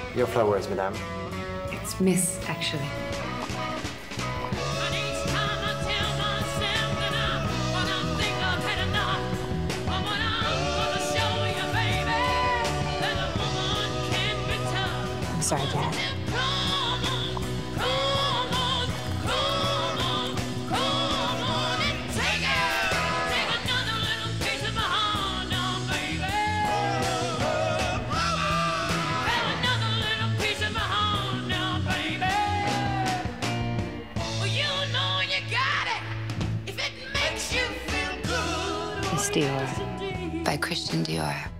Your flowers, madame. It's Miss, actually. I'm sorry, Dad. Miss Dior by Christian Dior.